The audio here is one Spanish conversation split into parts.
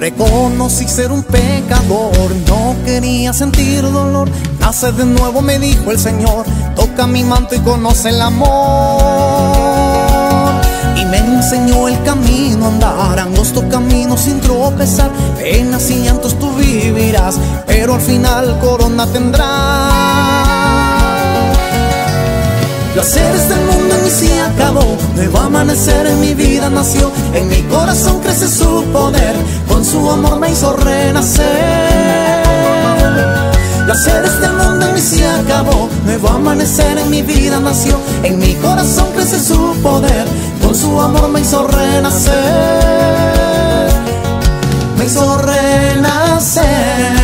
Reconocí ser un pecador, no quería sentir dolor. Nace de nuevo, me dijo el Señor, toca mi manto y conoce el amor. Y me enseñó el camino a andar, angosto camino sin tropezar. Penas y llantos tú vivirás, pero al final corona tendrás. Placeres del mundo en mí se acabó, nuevo amanecer en mi vida nació. En mi corazón crece su poder, con su amor me hizo renacer. Placeres del mundo en mí se acabó, nuevo amanecer en mi vida nació. En mi corazón crece su poder, con su amor me hizo renacer. Me hizo renacer.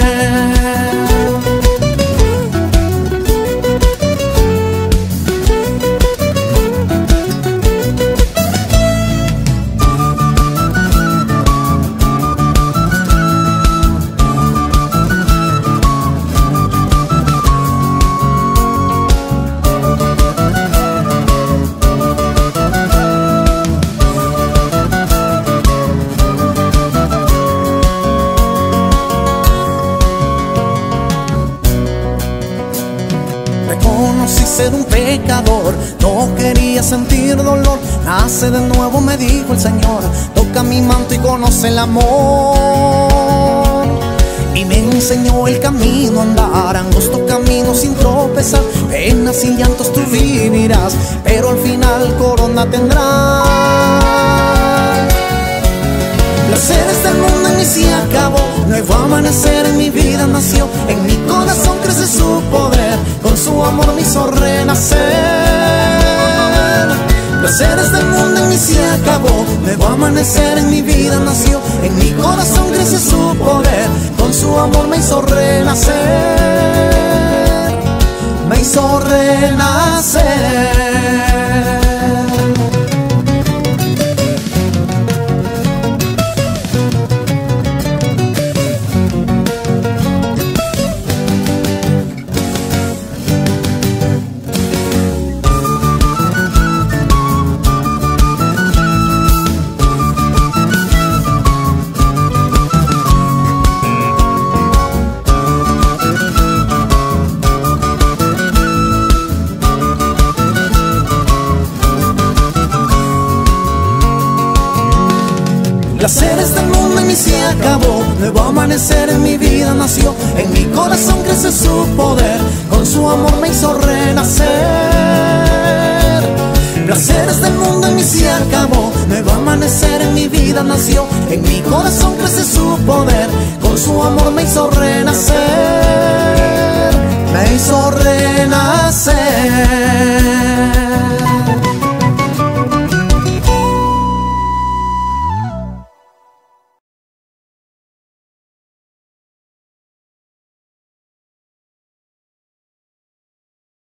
Reconocí ser un pecador, no quería sentir dolor. Nace de nuevo, me dijo el Señor, toca mi manto y conoce el amor. Y me enseñó el camino a andar, angosto camino sin tropezar. Penas y llantos tú vivirás, pero al final corona tendrás. Placeres del mundo en mí se acabó, nuevo amanecer en mi vida nació. En mi corazón crece su poder, con su amor me hizo renacer. Placeres del mundo en mí se acabó, nuevo amanecer en mi vida nació. En mi corazón crece su poder, con su amor me hizo renacer. Me hizo renacer. Placeres del mundo en mí se acabó, nuevo amanecer en mi vida nació. En mi corazón crece su poder, con su amor me hizo renacer. Placeres del mundo en mí se acabó, nuevo amanecer en mi vida nació. En mi corazón crece su poder, con su amor me hizo renacer. Me hizo renacer.